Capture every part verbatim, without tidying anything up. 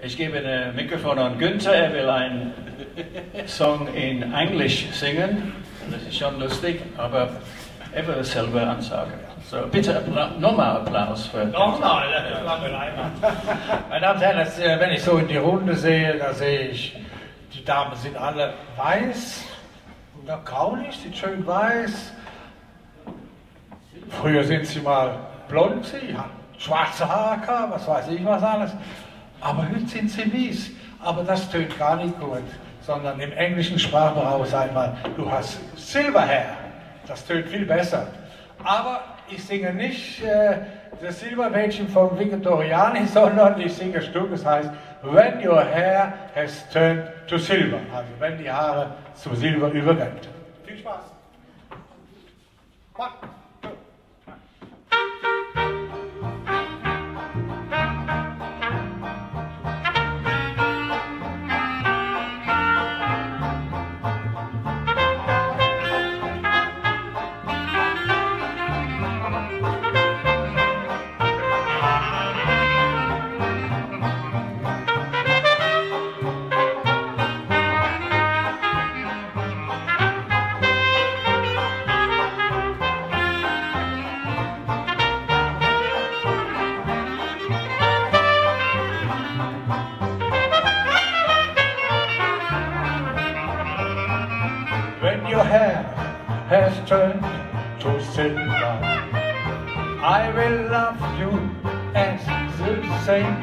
Ich gebe ein Mikrofon an Günther, er will einen Song in Englisch singen. Das ist schon lustig, aber er will es selber ansagen. So, bitte Appla nochmal Applaus für Nochmal, das ist lange Leimer. Meine Damen und Herren, das, äh, wenn ich so in die Runde sehe, da sehe ich, die Damen sind alle weiß, ja, graulich, sieht schön weiß. Früher sind sie mal blond, sie hatten schwarze Haare, was weiß ich was alles. Aber heute sind sie mies. Aber das tönt gar nicht gut, sondern im englischen Sprachgebrauch sagt man, du hast Silverhair. Das tönt viel besser. Aber ich singe nicht äh, das Silbermädchen von Victoriani, sondern ich singe ein Stück, das heißt When your hair has turned to silver. Also wenn die Haare zu Silber übergehen. Viel Spaß. One, two. When your hair has turned to silver, I will love you as the same.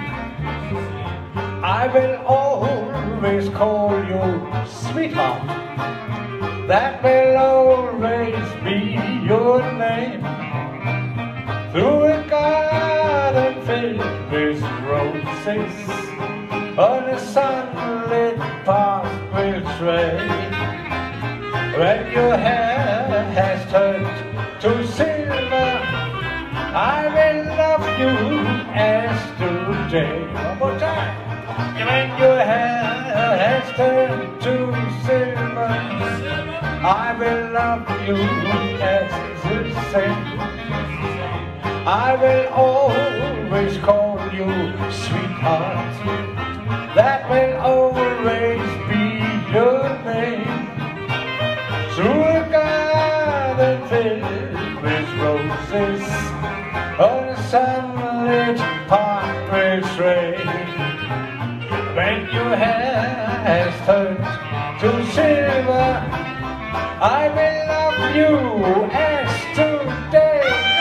I will always call you sweetheart. That will always be your name. Through a garden filled with roses, on a sunlit path we'll stray. When your hair has turned to silver, I will love you as today. One more time. When your hair has turned to silver, I will love you as the same. I will always call you sweetheart. That will always be your name. Through a garden filled with roses, on a sunlit path we'll stray. When your hair has turned to silver, I will love you as today.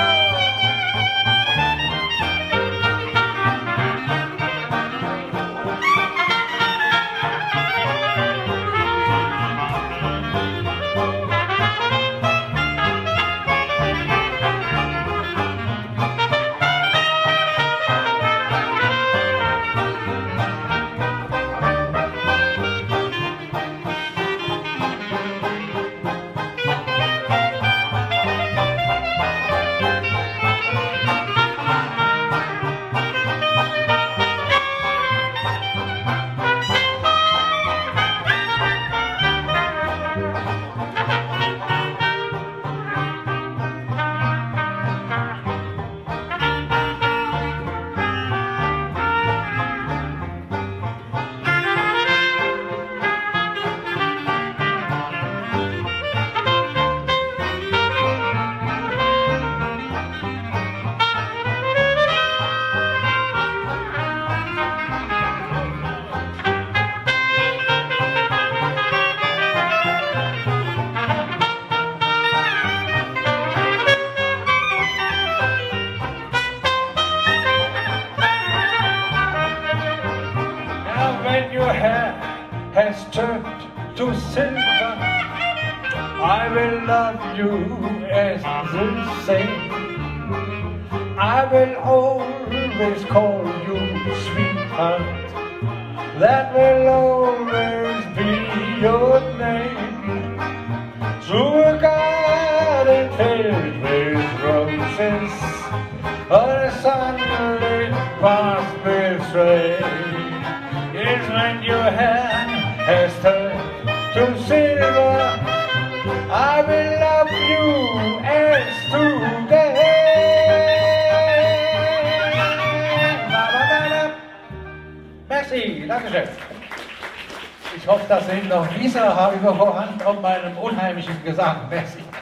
When your hair has turned to silver, I will love you as the same. I will always call you sweetheart. That will always be your name. Through a garden filled with roses, on a sunlit path we'll stray. Is when your hair has turned to silver, I will love you as today. Merci, Dankeschön. Ich hoffe, dass Sie noch Visa haben überhand auf meinem unheimlichen Gesang. Merci.